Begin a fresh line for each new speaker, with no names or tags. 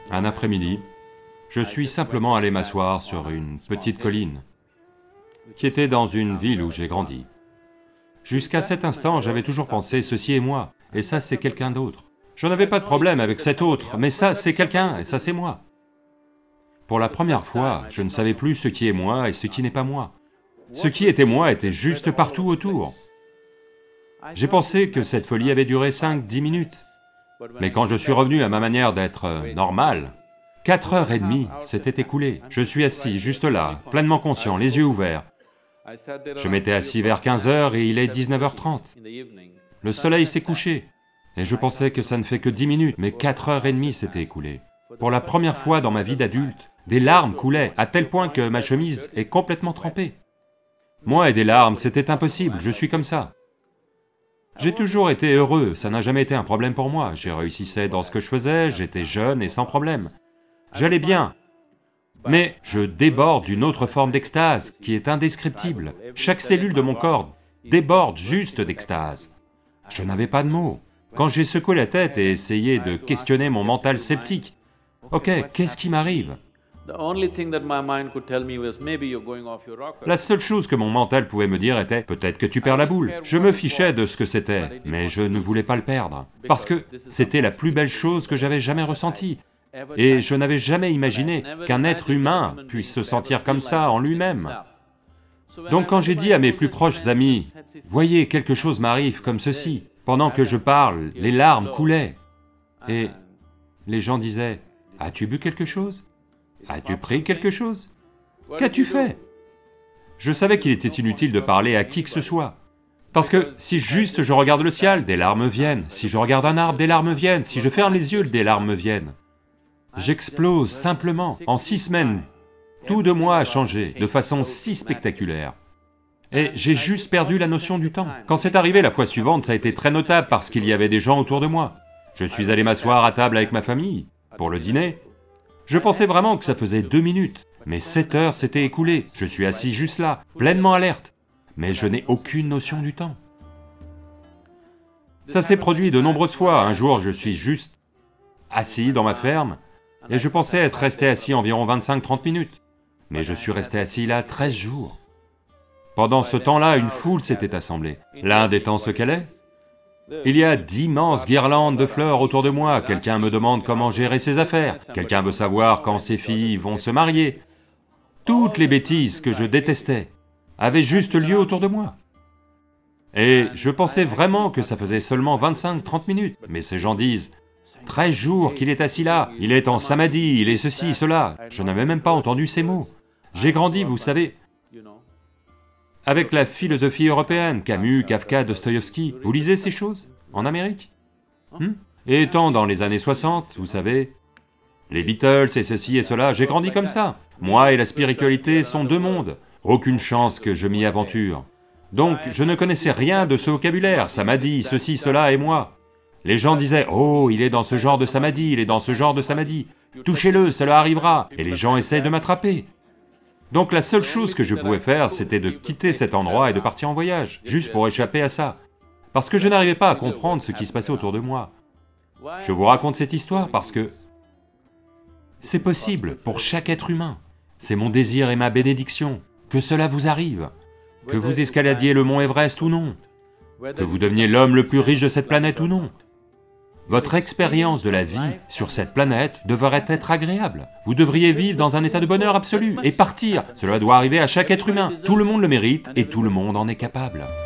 Un après-midi, je suis simplement allé m'asseoir sur une petite colline qui était dans une ville où j'ai grandi. Jusqu'à cet instant, j'avais toujours pensé, ceci est moi, et ça c'est quelqu'un d'autre. Je n'avais pas de problème avec cet autre, mais ça c'est quelqu'un, et ça c'est moi. Pour la première fois, je ne savais plus ce qui est moi et ce qui n'est pas moi. Ce qui était moi était juste partout autour. J'ai pensé que cette folie avait duré 5-10 minutes. Mais quand je suis revenu à ma manière d'être normal, 4h30 s'étaient écoulées. Je suis assis juste là, pleinement conscient, les yeux ouverts. Je m'étais assis vers 15h et il est 19h30. Le soleil s'est couché, et je pensais que ça ne fait que 10 minutes, mais 4h30 s'étaient écoulées. Pour la première fois dans ma vie d'adulte, des larmes coulaient, à tel point que ma chemise est complètement trempée. Moi et des larmes, c'était impossible, je suis comme ça. J'ai toujours été heureux, ça n'a jamais été un problème pour moi, j'ai réussissais dans ce que je faisais, j'étais jeune et sans problème. J'allais bien. Mais je déborde d'une autre forme d'extase qui est indescriptible. Chaque cellule de mon corps déborde juste d'extase. Je n'avais pas de mots. Quand j'ai secoué la tête et essayé de questionner mon mental sceptique, ok, qu'est-ce qui m'arrive? La seule chose que mon mental pouvait me dire était, peut-être que tu perds la boule. Je me fichais de ce que c'était, mais je ne voulais pas le perdre, parce que c'était la plus belle chose que j'avais jamais ressentie. Et je n'avais jamais imaginé qu'un être humain puisse se sentir comme ça en lui-même. Donc quand j'ai dit à mes plus proches amis, « Voyez, quelque chose m'arrive comme ceci », pendant que je parle, les larmes coulaient. Et les gens disaient, « As-tu bu quelque chose? As-tu pris quelque chose? Qu'as-tu fait ?» Je savais qu'il était inutile de parler à qui que ce soit. Parce que si juste je regarde le ciel, des larmes viennent, si je regarde un arbre, des larmes viennent, si je ferme les yeux, des larmes viennent. J'explose simplement. En 6 semaines, tout de moi a changé de façon si spectaculaire. Et j'ai juste perdu la notion du temps. Quand c'est arrivé la fois suivante, ça a été très notable parce qu'il y avait des gens autour de moi. Je suis allé m'asseoir à table avec ma famille, pour le dîner. Je pensais vraiment que ça faisait 2 minutes, mais 7 heures s'étaient écoulées. Je suis assis juste là, pleinement alerte, mais je n'ai aucune notion du temps. Ça s'est produit de nombreuses fois. Un jour, je suis juste assis dans ma ferme, et je pensais être resté assis environ 25-30 minutes. Mais je suis resté assis là 13 jours. Pendant ce temps-là, une foule s'était assemblée. L'Inde étant ce qu'elle est, il y a d'immenses guirlandes de fleurs autour de moi, quelqu'un me demande comment gérer ses affaires, quelqu'un veut savoir quand ses filles vont se marier. Toutes les bêtises que je détestais avaient juste lieu autour de moi. Et je pensais vraiment que ça faisait seulement 25-30 minutes, mais ces gens disent, 13 jours qu'il est assis là, il est en samadhi, il est ceci, cela. Je n'avais même pas entendu ces mots. J'ai grandi, vous savez, avec la philosophie européenne, Camus, Kafka, Dostoïevski. Vous lisez ces choses en Amérique? Et étant dans les années 60, vous savez, les Beatles et ceci et cela, j'ai grandi comme ça. Moi et la spiritualité sont 2 mondes. Aucune chance que je m'y aventure. Donc je ne connaissais rien de ce vocabulaire, samadhi, ceci, cela et moi. Les gens disaient, oh, il est dans ce genre de samadhi, il est dans ce genre de samadhi, touchez-le, cela arrivera, et les gens essayent de m'attraper. Donc la seule chose que je pouvais faire, c'était de quitter cet endroit et de partir en voyage, juste pour échapper à ça. Parce que je n'arrivais pas à comprendre ce qui se passait autour de moi. Je vous raconte cette histoire parce que c'est possible pour chaque être humain. C'est mon désir et ma bénédiction, que cela vous arrive, que vous escaladiez le mont Everest ou non, que vous deveniez l'homme le plus riche de cette planète ou non. Votre expérience de la vie sur cette planète devrait être agréable. Vous devriez vivre dans un état de bonheur absolu et partir. Cela doit arriver à chaque être humain. Tout le monde le mérite et tout le monde en est capable.